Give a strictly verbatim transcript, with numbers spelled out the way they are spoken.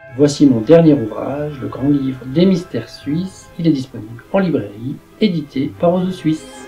Voici mon dernier ouvrage, le grand livre des mystères suisses. Il est disponible en librairie, édité par Ozo Suisse.